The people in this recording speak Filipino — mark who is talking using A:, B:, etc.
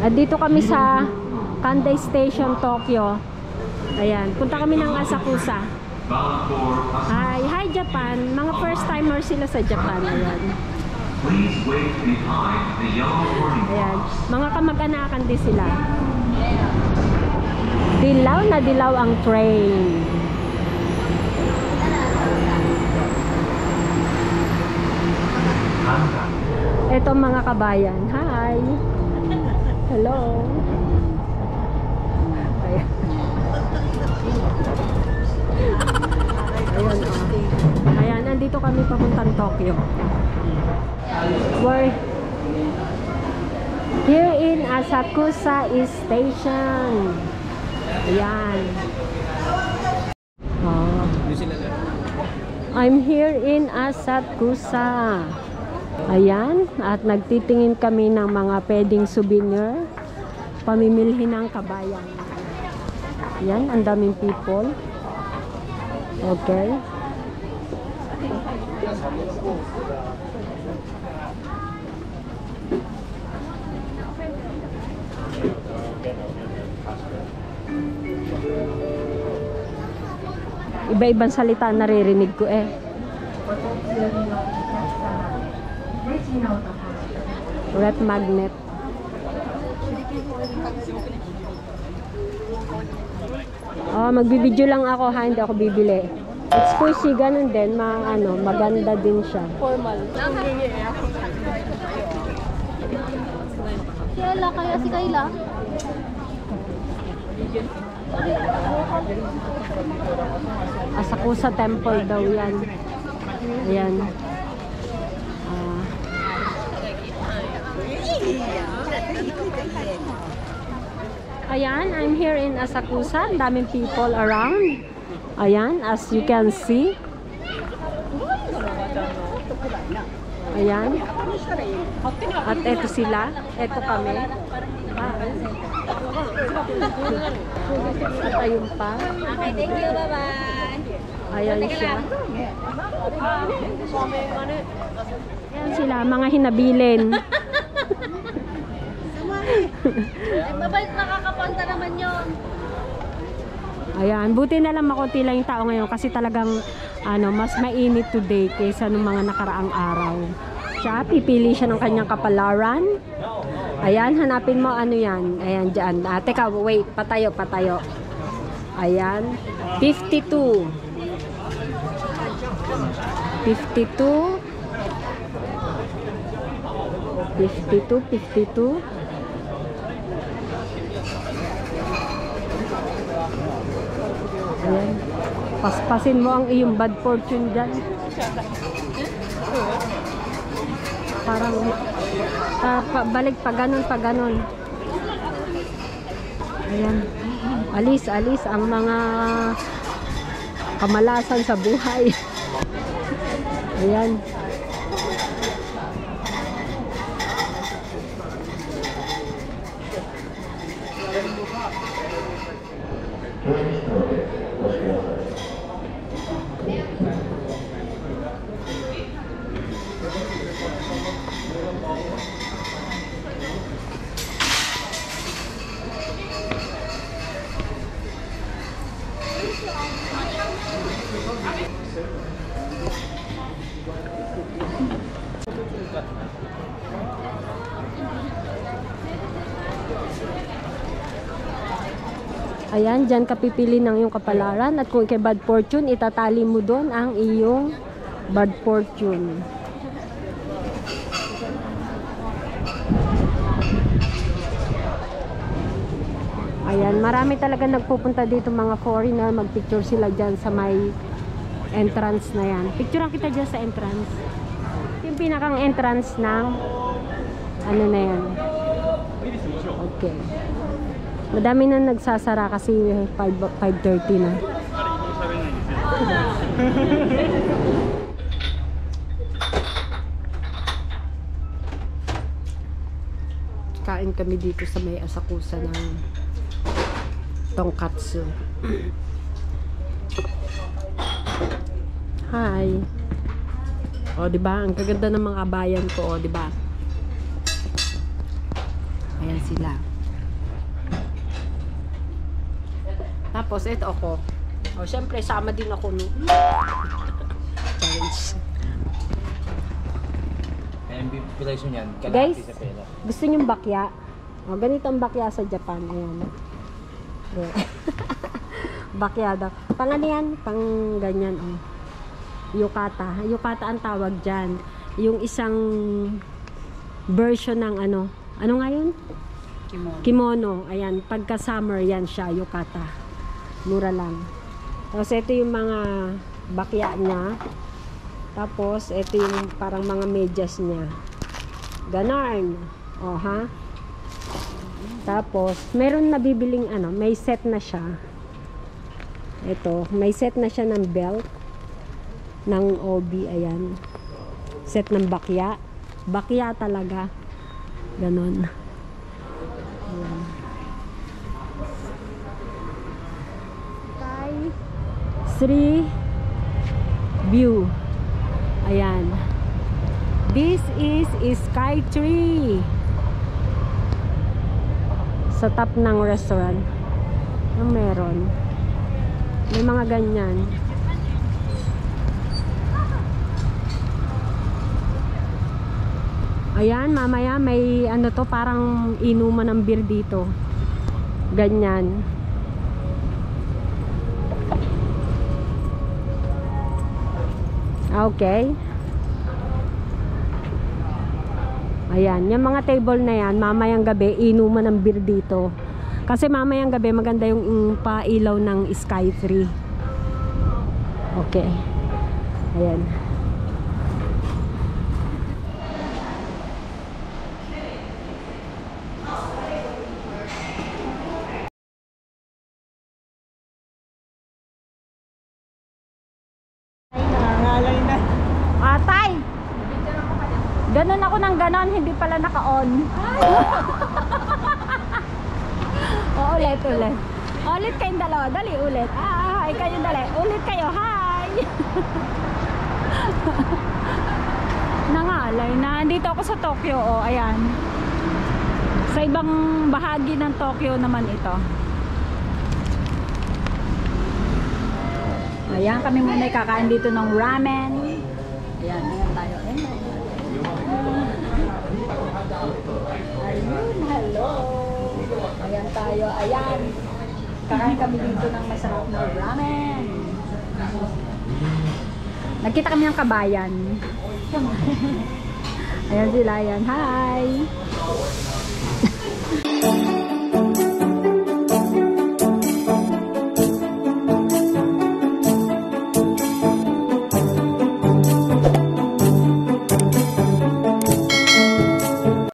A: Dito kami sa Kandai Station, Tokyo. Ayan, punta kami ng Asakusa. Hi Japan. Mga first timer sila sa Japan. Ayan. Ayan, mga kamag-anakan din sila. Dilaw na dilaw ang train. Ito mga kabayan. Hi. Hello. Ayan. Ayan, oh. Ayan, nandito kami papuntang Tokyo. We're here in Asakusa Station. Ayan. Oh. I'm here in Asakusa. Ayan, at nagtitingin kami ng mga pwedeng souvenir, pamimilhin ng kabayan. Ayan, ang daming people. Okay. Iba-ibang salita naririnig ko eh. Red magnet. Oh, magbibideo lang ako ha, hindi ako bibili. It's squishy, ganun din, maganda din siya.
B: Formal. Kayla, kaya si Kayla.
A: Asakusa Temple daw yan. Ayan. Ayan, I'm here in Asakusa. Daming people around. Ayan, as you can see. Ayan. At eto sila. Eto kami. At ayun pa.
B: Okay, thank you. Bye-bye.
A: Ayan siya. Ayan sila, mga hinabilin.
B: Mabait, nakakapunta naman yun.
A: Ayan, buti na lang makunti lang yung tao ngayon kasi talagang mas mainit today kaysa nung mga nakaraang araw. Siya, pipili siya ng kanyang kapalaran. Ayan, hanapin mo ano yan. Ayan, dyan. Teka, wait, patayo. Ayan, 52. 52. 52. Ayan. Paspasin mo ang iyong bad fortune dyan. Parang balik pa ganon. Ayan. Alis ang mga kamalasan sa buhay. Ayan. Ayan, dyan ka pipili ng iyong kapalaran at kung ikay bad fortune, itatali mo doon ang iyong bad fortune. Ayan, marami talaga nagpupunta dito mga foreigner, magpicture sila dyan sa may entrance na yan. Picturean kita dyan sa entrance. Yung pinakang entrance ng ano na yan. Okay. Madami na nagsasara kasi 5:30 na. Kain kami dito sa may Asakusa ng tonkatsu. Hi. O, diba? Ang kaganda ng mga bayan ko, o, diba? Ayan sila. Tapos, ito ako. O, syempre, sama din ako, no? Challenge.
C: Kaya yung presyo niyan,
A: Guys,
C: kalahati sa pera.
A: gusto nyong bakya? O, ganito ang bakya sa Japan. Ayan. Okay. Bakya daw. Pang ano yan? Pang ganyan, o. Yukata. Yukata ang tawag dyan. Yung isang version ng ano. Ano nga yun? Kimono. Ayan. Pagka summer yan siya. Yukata. Mura lang. Tapos ito yung mga bakya niya. Tapos ito yung parang mga medyas niya. Ganon. O ha. Tapos meron nabibiling ano. May set na siya. Ito. May set na siya ng belt. Ng obi. Ayan. Set ng bakya. Bakya talaga. Ganon. Ayan. Sky view. Ayan. This is Sky Tree. Sa top ng restaurant. Ang meron. May mga ganyan. Ayan, mamaya may ano to, parang inuman ng beer dito. Ganyan. Okay. Ayan, yung mga table na yan, mamayang gabi, inuman ng beer dito. Kasi mamayang gabi, maganda yung pailaw ng Sky Tree. Okay. Ayan. Atay! Ganon ako ng ganon, hindi pala naka-on. O, ulit. Ulit kayong dalawa, dali ulit. Hi, kayo dali. Ulit kayo, hi! Nangalay na. Andito ako sa Tokyo, o, ayan. Sa ibang bahagi ng Tokyo naman ito. Ayan, kami muna kakain dito ng ramen. Ayan, ayan tayo. Ayun, hello. Ayan tayo, ayan. Kakain kami dito ng masarap na ramen. Nagkita kami ng kabayan. Ayan sila, ayan. Hi!